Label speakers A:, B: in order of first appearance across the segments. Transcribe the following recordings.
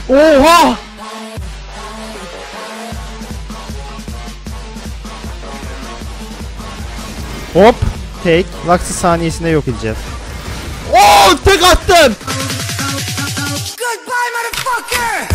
A: Oha! Hop. Tek. Lux'ı saniyesinde yok edeceğiz. Oo, tek attım.
B: Goodbye, motherfucker!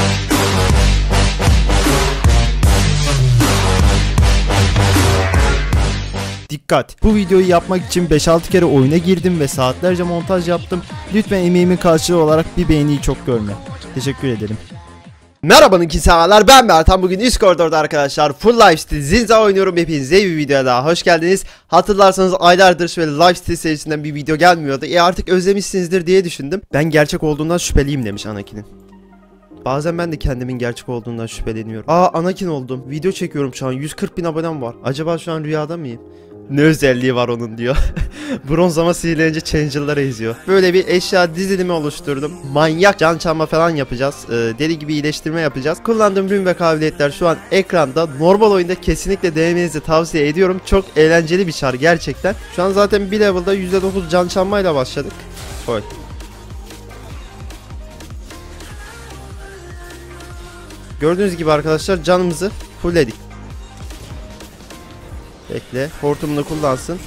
A: Dikkat! Bu videoyu yapmak için 5-6 kere oyuna girdim ve saatlerce montaj yaptım. Lütfen emeğimin karşılığı olarak bir beğeniyi çok görme. Teşekkür ederim. Merhaba kimseler, ben Mertan. Bugün üst koridorda arkadaşlar Full Lifesteal Zinza oynuyorum. Hepinize bir videoya daha hoş geldiniz. Hatırlarsanız aylardır şöyle Lifesteal serisinden bir video gelmiyordu. Artık özlemişsinizdir diye düşündüm. Ben gerçek olduğundan şüpheliyim demiş Anakin'in. Bazen ben de kendimin gerçek olduğundan şüpheleniyorum. Anakin oldum. Video çekiyorum şu an. 140.000 abonem var. Acaba şu an rüyada mıyım? Ne özelliği var onun diyor. Bronz ama sinirlenince Changel'lara eziyor. Böyle bir eşya dizilimi oluşturdum. Manyak can çalma falan yapacağız. Deli gibi iyileştirme yapacağız. Kullandığım ürün ve kabiliyetler şu an ekranda. Normal oyunda kesinlikle denemenizi tavsiye ediyorum. Çok eğlenceli bir çar gerçekten. Şu an zaten bir level'da %9 can çalmayla başladık. Koy. Gördüğünüz gibi arkadaşlar canımızı fullledik. Bekle. Hortumunu kullansın.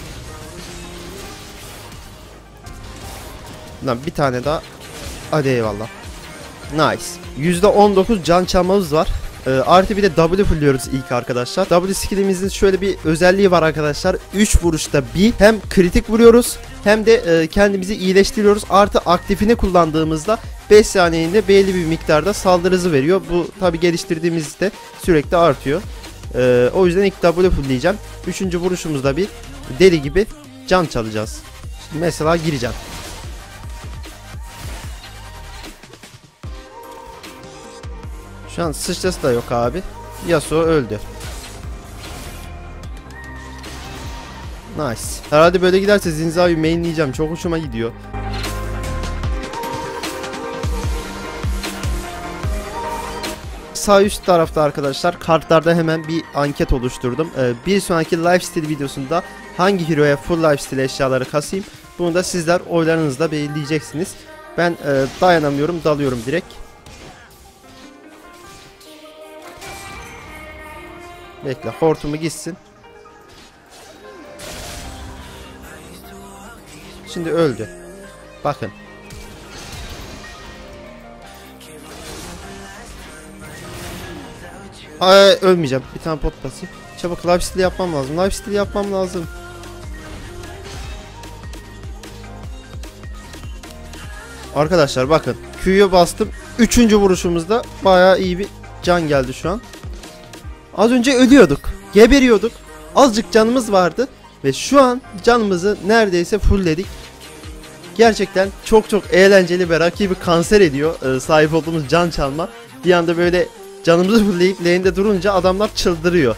A: Lan bir tane daha. Hadi eyvallah. Nice. %19 can çalmamız var. Artı bir de W fulluyoruz ilk arkadaşlar. W skillimizin şöyle bir özelliği var arkadaşlar. 3 vuruşta bir hem kritik vuruyoruz hem de kendimizi iyileştiriyoruz. Artı aktifini kullandığımızda 5 saniyede belli bir miktarda saldırı hızı veriyor. Bu tabi geliştirdiğimizde sürekli artıyor. O yüzden ilk W fullleyeceğim. 3. vuruşumuzda bir deli gibi can çalacağız. Şimdi mesela gireceğim. Şu an sıçrası da yok abi. Yasuo öldü. Nice. Herhalde böyle giderse Zinza'yı mainleyeceğim. Çok hoşuma gidiyor. Sağ üst tarafta arkadaşlar kartlarda hemen bir anket oluşturdum. Bir sonraki Lifesteal videosunda hangi hero'ya full Lifesteal eşyaları kasayım, bunu da sizler oylarınızla belirleyeceksiniz. Ben dayanamıyorum, dalıyorum direkt. Bekle, hortumu gitsin. Şimdi öldü. Bakın. Ölmeyeceğim. Bir tane pot basayım. Çabuk lifesteal yapmam lazım. Lifesteal yapmam lazım. Arkadaşlar bakın. Q'ya bastım. 3. vuruşumuzda bayağı iyi bir can geldi şu an. Az önce ölüyorduk. Geberiyorduk. Azıcık canımız vardı. Ve şu an canımızı neredeyse fullledik. Gerçekten çok eğlenceli ve rakibi kanser ediyor. Sahip olduğumuz can çalma. Bir anda böyle canımızı fullleyip lane'de durunca adamlar çıldırıyor.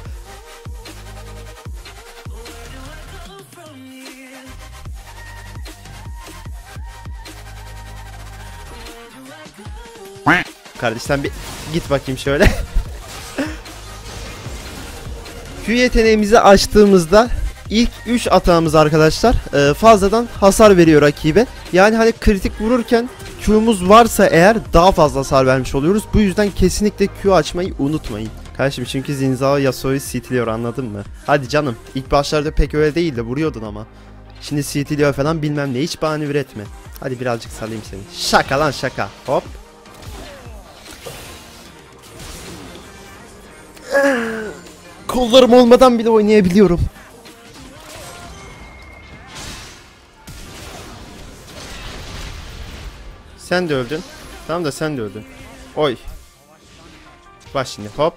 A: Kardeş sen bir git bakayım şöyle. Q yeteneğimizi açtığımızda ilk 3 atağımız arkadaşlar fazladan hasar veriyor rakibe. Yani hani kritik vururken Q'muz varsa eğer daha fazla hasar vermiş oluyoruz. Bu yüzden kesinlikle Q açmayı unutmayın. Kardeşim çünkü Zinzao Yasuo'yu CT'liyor, anladın mı? Hadi canım, ilk başlarda pek öyle değil de vuruyordun ama. Şimdi CT'liyor falan bilmem ne, hiç bahane üretme. Hadi birazcık salayım seni. Şaka lan şaka. Hop. Kollarım olmadan bile oynayabiliyorum. Sen de öldün. Tamam da sen de öldün. Oy. Bak şimdi hop.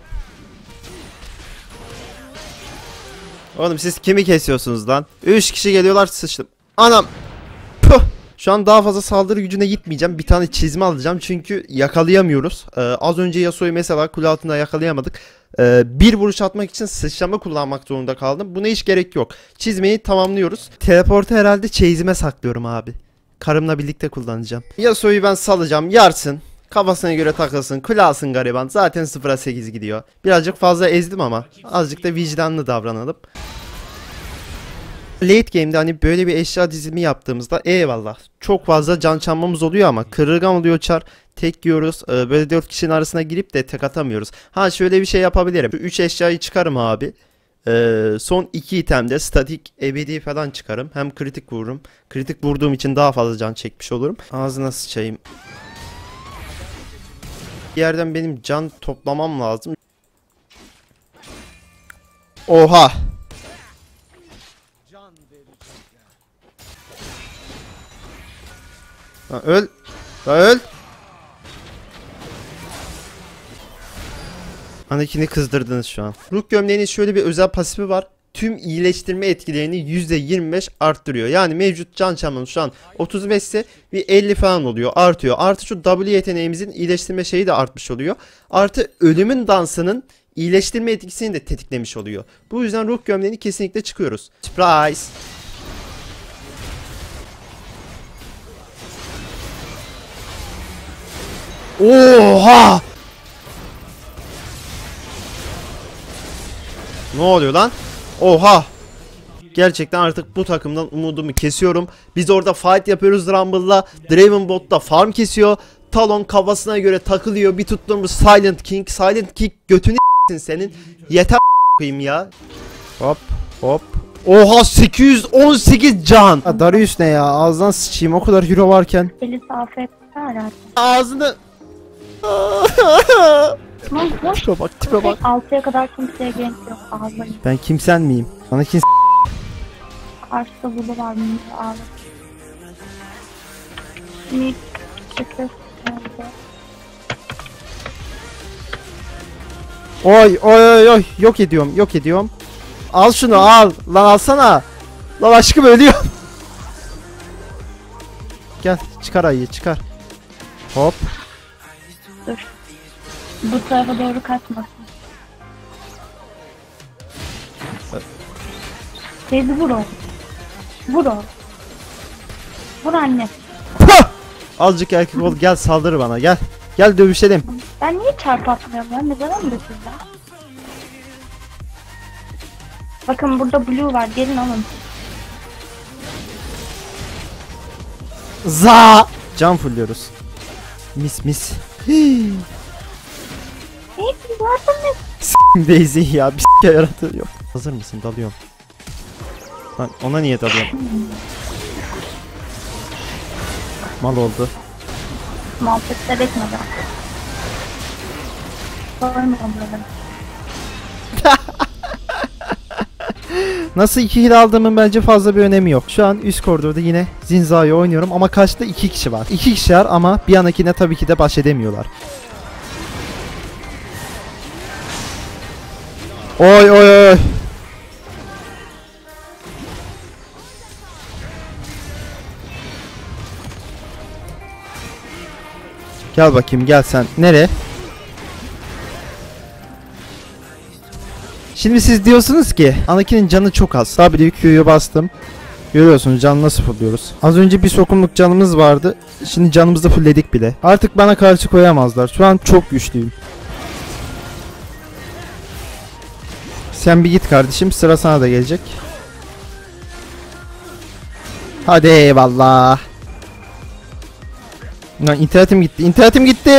A: Oğlum siz kimi kesiyorsunuz lan? 3 kişi geliyorlar, sıçtım. Anam. Puh. Şu an daha fazla saldırı gücüne gitmeyeceğim. Bir tane çizme alacağım çünkü yakalayamıyoruz. Az önce Yasuo'yu mesela kule altında yakalayamadık. Bir vuruş atmak için sıçrama kullanmak zorunda kaldım. Buna hiç gerek yok. Çizmeyi tamamlıyoruz. Teleportu herhalde çeyizime saklıyorum abi. Karımla birlikte kullanacağım. Yasuo'yu ben salacağım. Yarsın. Kafasına göre takılsın. Kule alsın gariban. Zaten 0'a 8 gidiyor. Birazcık fazla ezdim ama azıcık da vicdanlı davranalım. Late game'de hani böyle bir eşya dizimi yaptığımızda eyvallah çok fazla can çalmamız oluyor ama kırılgan oluyor çar. Tek yiyoruz. Böyle 4 kişinin arasına girip de tek atamıyoruz. Ha şöyle bir şey yapabilirim. Şu 3 eşyayı çıkarım abi. Son 2 itemde statik ebedi falan çıkarım. Hem kritik vururum. Kritik vurduğum için daha fazla can çekmiş olurum. Ağzına sıçayım. Bir yerden benim can toplamam lazım. Oha. Lan öl. Lan öl. Anakin'i kızdırdınız şu an. Ruh gömleğinin şöyle bir özel pasifi var. Tüm iyileştirme etkilerini %25 arttırıyor. Yani mevcut can çalmamız şu an 35 ise bir 50 falan oluyor. Artıyor. Artı şu W yeteneğimizin iyileştirme şeyi de artmış oluyor. Artı ölümün dansının iyileştirme etkisini de tetiklemiş oluyor. Bu yüzden ruh gömleğini kesinlikle çıkıyoruz. Surprise! Oha! Ne oluyor lan? Oha! Gerçekten artık bu takımdan umudumu kesiyorum. Biz orada fight yapıyoruz Rumble'la. Draven da farm kesiyor. Talon kafasına göre takılıyor. Bir tuttuğumuz Silent King. Silent King götünü senin. Yeter koyayım ya. Hop hop. Oha 818 can. Ya Darius ne ya? Ağzından sıçayım o kadar hero varken.
B: Eli safet herhalde.
A: Ağzını. Tipe bak tipe bak.
B: 6'ya kadar kimseye genç yok. Ağlayın.
A: Ben kimsen miyim? Bana kim
B: Karşıda bulu var. Mümkün ağlayın. Mid. Çıkır.
A: Oy oy oy oy yok ediyorum yok ediyorum. Al şunu al lan alsana. Lan aşkım ölüyorum. Gel çıkar ayıyı çıkar. Hop.
B: Dur. Bu tarafa doğru kaçmasın. Teyze vur o. Vur o. Vur anne.
A: Azıcık erkek ol gel saldır bana gel. Gel dövüşelim.
B: Ben niye çarpı atmıyorum ya? Neden öyle sizler? Bakın burada blue var. Gelin alın.
A: Za. Can fulluyoruz. Mis mis.
B: Hey, siz varsınız.
A: Daisy ya bir s**k yaratıyor. Yok. Hazır mısın? Dalıyorum. Lan ona niye dalıyorum? Mal oldu.
B: Muhabbetler etmeden. Sorma böyle.
A: Nasıl 2 kill aldığımın bence fazla bir önemi yok. Şu an üst koridorda yine Zinza'yı oynuyorum ama karşıda 2 kişi var. 2 kişi var ama bir yanakine tabii ki de baş edemiyorlar. Oy oy oy. Gel bakayım gel sen. Nereye? Şimdi siz diyorsunuz ki Anakin'in canı çok az. WQ'yu bastım. Görüyorsunuz canı nasıl fulluyoruz. Az önce bir sokumluk canımız vardı. Şimdi canımızı fullledik bile. Artık bana karşı koyamazlar. Şu an çok güçlüyüm. Sen bir git kardeşim. Sıra sana da gelecek. Hadi eyvallah. Lan internetim gitti. İnternetim gitti.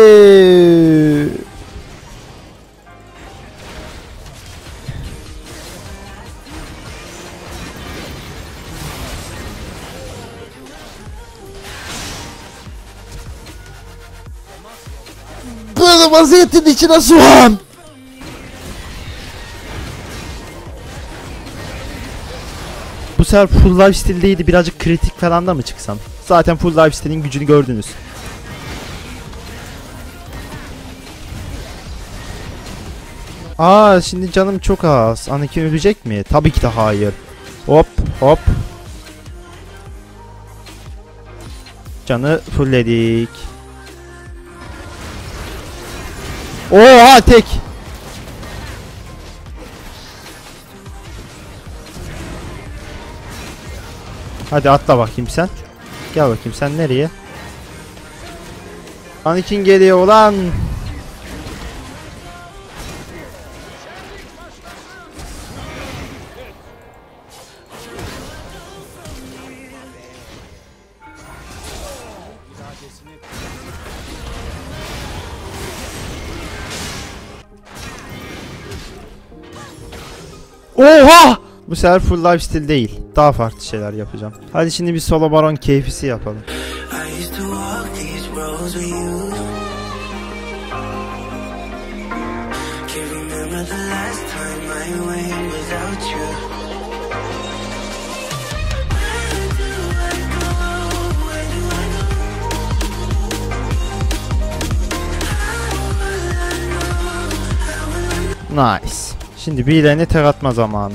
A: Böyle vaziyetin içine soğan. Bu sefer full life stildeydi. Birazcık kritik falan da mı çıksam? Zaten full life stilin gücünü gördünüz. Aa şimdi canım çok az. Anakin ölecek mi? Tabii ki de hayır. Hop hop. Canı fullledik. Oha tek. Hadi atla bakayım sen. Gel bakayım sen nereye? Anakin geliyor ulan. Oha! Bu sefer full lifesteal değil. Daha farklı şeyler yapacağım. Hadi şimdi bir solo baron keyfisi yapalım. Nice. Şimdi birilerine tek atma zamanı.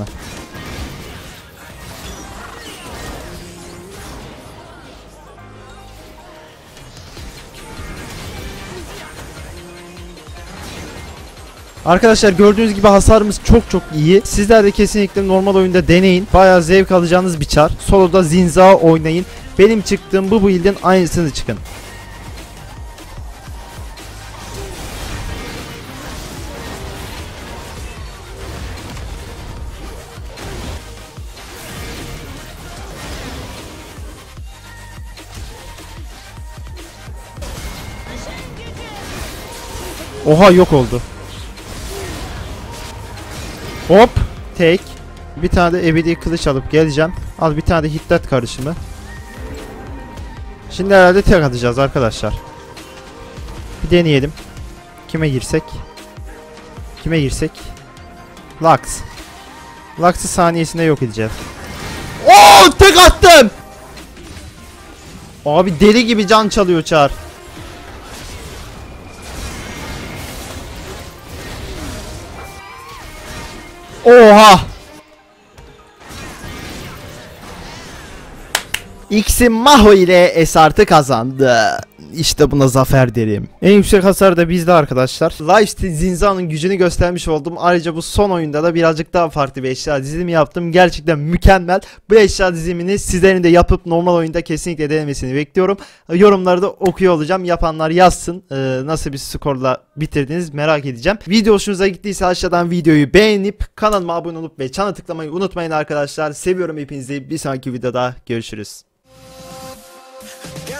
A: Arkadaşlar gördüğünüz gibi hasarımız çok iyi. Sizler de kesinlikle normal oyunda deneyin. Bayağı zevk alacağınız bir çar. Solo'da Zinza oynayın. Benim çıktığım bu build'in aynısını çıkın. Oha yok oldu. Hop. Tek. Bir tane de ebedi kılıç alıp geleceğim. Al bir tane de hiddet karışımı. Şimdi herhalde tek atacağız arkadaşlar. Bir deneyelim. Kime girsek? Kime girsek? Lux. Lux'ı saniyesinde yok edeceğiz. Oo, tek attım. Abi deli gibi can çalıyor çar. Oha! X'in Maho ile S kazandı. İşte buna zafer derim. En yüksek hasar da bizde arkadaşlar. Lifesteal Zinza'nın gücünü göstermiş oldum. Ayrıca bu son oyunda da birazcık daha farklı bir eşya dizilimi yaptım. Gerçekten mükemmel. Bu eşya dizilimini sizlerin de yapıp normal oyunda kesinlikle denemesini bekliyorum. Yorumlarda okuyor olacağım. Yapanlar yazsın. Nasıl bir skorla bitirdiniz merak edeceğim. Video hoşunuza gittiyse aşağıdan videoyu beğenip kanalıma abone olup ve çana tıklamayı unutmayın arkadaşlar. Seviyorum hepinizi. Bir sonraki videoda görüşürüz.